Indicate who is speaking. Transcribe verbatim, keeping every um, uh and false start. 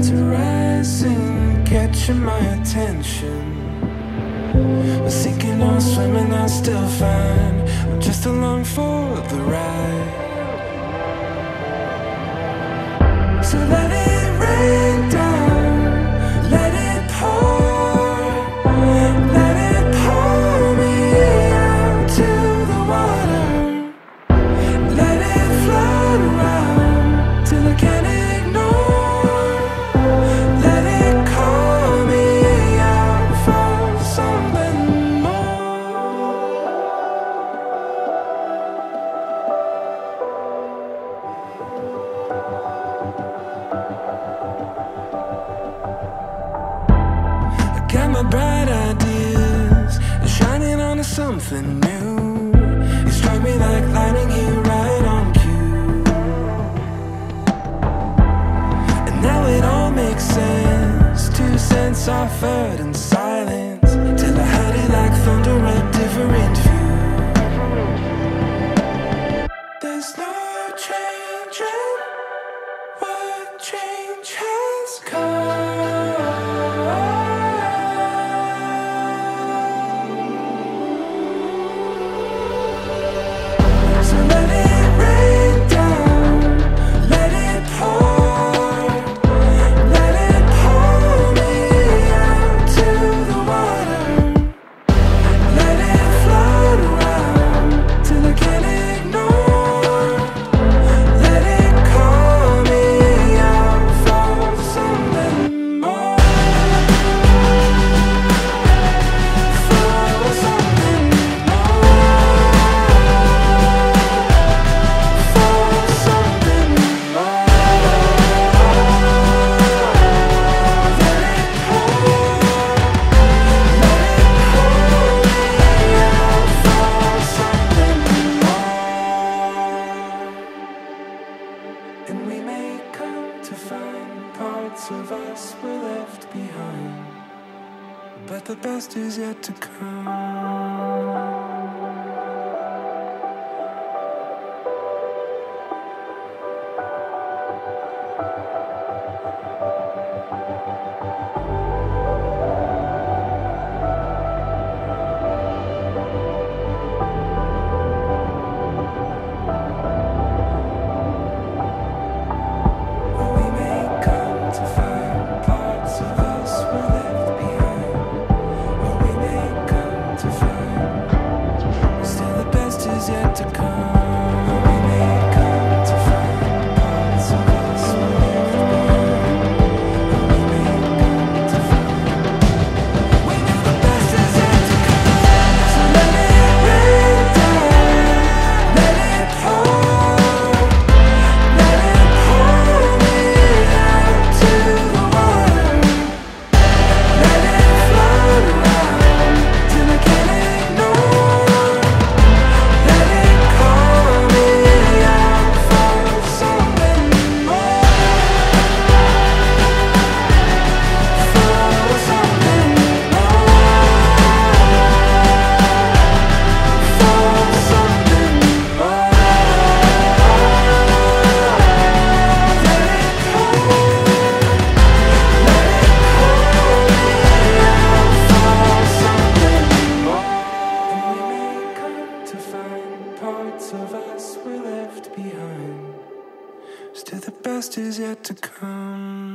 Speaker 1: clouds are rising, catching my attention. But sinking or swimming, I still find I'm just along for the ride. So let it rain down, let it pour, let it pour me out to the water. Let it float around till I can't ignore. Let it call me out for something more. I got my bright ideas shining onto something new. You struck me like lightning here right on cue. And now it all makes sense. Two cents offered in silence till I heard it like thunder, a different view. There's no change in what change has come. So let it rain down, let it pour, let it pour me out to the water. Let it float around till I can't ignore. Let it call me out for something more. For something And we may come to find parts of us were left behind, but the best is yet to come. We may come to find parts of us were left behind, or we may come to find still the best is yet to come. We may come to find parts of us were left behind, or we may come to find we know the best is yet to come. So let it rain down, let it pour, let it pour me out to the water. Let it float around till I can't ignore. Let it call me out for something more. For something Still the best is yet to come.